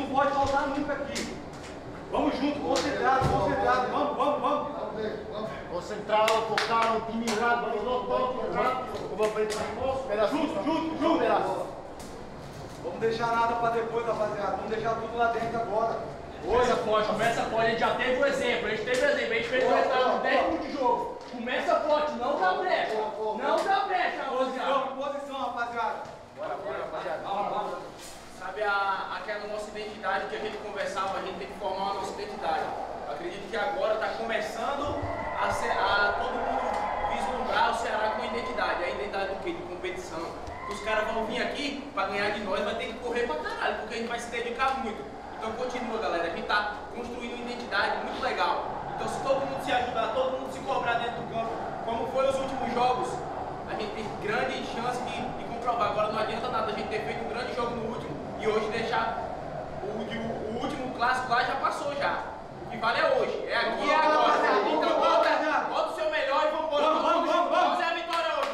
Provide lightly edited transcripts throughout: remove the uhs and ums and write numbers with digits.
não pode faltar nunca aqui. Vamos junto, concentrado, vamos. Concentrado, focado, time errado, vamos todos rápido. Junto. Vamos deixar nada para depois, rapaziada. Vamos deixar tudo lá dentro agora. Começa forte, a gente já teve o exemplo, a gente fez o resultado de 10 minutos de jogo. Começa forte, não dá brecha, rapaziada. Posição, rapaziada. Bora, rapaziada. Vamos. Sabe aquela nossa identidade que a gente conversava, a gente tem que formar a nossa identidade. Eu acredito que agora está começando a todo mundo vislumbrar o Ceará com identidade. A identidade do quê? De competição. Os caras vão vir aqui para ganhar de nós, vai ter que correr pra caralho, porque a gente vai se dedicar muito. Então continua, galera, a gente está construindo uma identidade muito legal. Então se todo mundo se ajudar, todo mundo se cobrar dentro do campo, como foi os últimos jogos, a gente tem grande chance de comprovar. Agora não adianta nada a gente ter feito um grande jogo no último e hoje deixar o último clássico lá já passou já. O que vale é hoje, é aqui e é agora. Então bota o seu melhor e vamos embora. Vamos fazer a vitória hoje.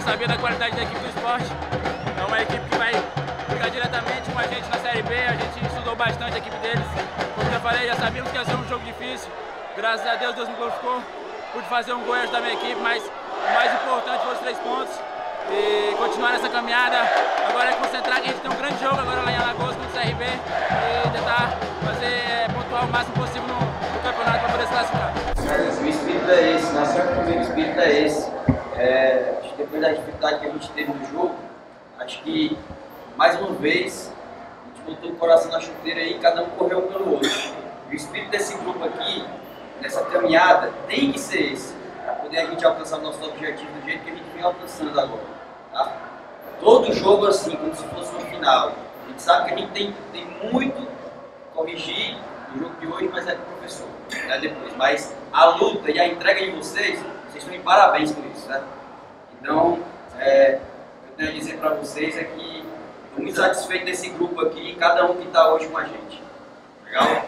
sabia da qualidade da equipe do esporte. É uma equipe que vai brigar diretamente com a gente na Série B, a gente estudou bastante a equipe deles. Como já falei, já sabíamos que ia ser um jogo difícil. Graças a Deus, Deus me glorificou. Pude fazer um gol e ajudar minha equipe, mas o mais importante foram os 3 pontos. E continuar nessa caminhada. Agora é concentrar que a gente tem um grande jogo agora lá em Alagoas contra o CRB e tentar pontuar o máximo possível no campeonato para poder se classificar. O espírito é esse, nasceu comigo, o espírito é esse. Acho que depois da dificuldade que a gente teve no jogo, acho que mais uma vez a gente botou o coração na chuteira e cada um correu um pelo outro. O espírito desse grupo aqui, nessa caminhada, tem que ser esse, para poder a gente alcançar o nosso objetivo do jeito que a gente vem alcançando agora. Tá? Todo jogo assim, como se fosse uma final. A gente sabe que a gente tem muito a corrigir no jogo de hoje, mas é com o professor, né, depois. Mas a luta e a entrega de vocês estão de parabéns por isso, né? Então, o que eu tenho a dizer para vocês é que estou muito satisfeito desse grupo aqui e cada um que está hoje com a gente. Legal?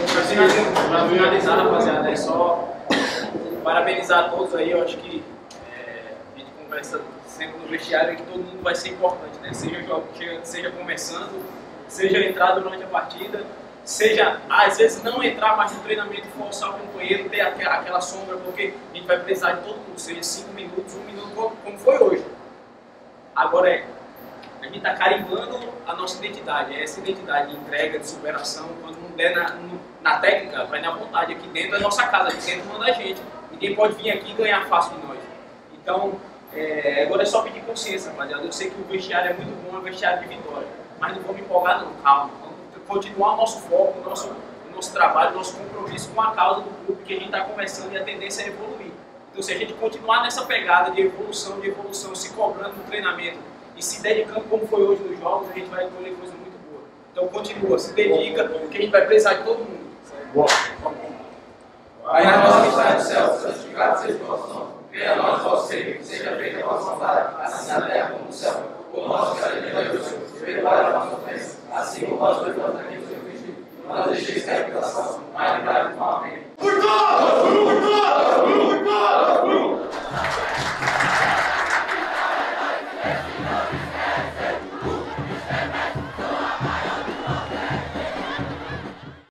Para finalizar, rapaziada, é só parabenizar a todos aí. Eu acho que a gente conversa sempre no vestiário que todo mundo vai ser importante, né? Seja conversando, seja entrar durante a partida, seja às vezes não entrar mais no treinamento, forçar o companheiro, ter aquela sombra, porque a gente vai precisar de todo mundo, seja 5 minutos, 1 minuto, como foi hoje. Agora a gente está carimbando a nossa identidade, essa identidade de entrega, de superação. Quando não der na técnica, vai na vontade. Aqui dentro é nossa casa, aqui dentro manda a gente. Ninguém pode vir aqui e ganhar fácil de nós. Então, agora é só pedir consciência, rapaziada. Eu sei que o vestiário é muito bom, é um vestiário de vitória, mas não vamos empolgar não, calma. Vamos continuar o nosso foco, o nosso trabalho, o nosso compromisso com a causa do clube, que a gente está começando e a tendência é evoluir. Então, se a gente continuar nessa pegada de evolução, se cobrando no treinamento e se dedicando como foi hoje nos jogos, a gente vai colher coisa muito boa. Então, continua, se dedica, porque a gente vai precisar de todo mundo. Boa. Pai nosso que está no céu, santificado seja o vosso nome. Venha a nós o vosso reino, que seja feita a vossa vontade, assim na terra como no céu. O nosso cada dia nos dai, perdoai a nossa ofensa, assim como nós perdoamos a quem nos tem ofendido. Não nos deixeis cair em tentação, mas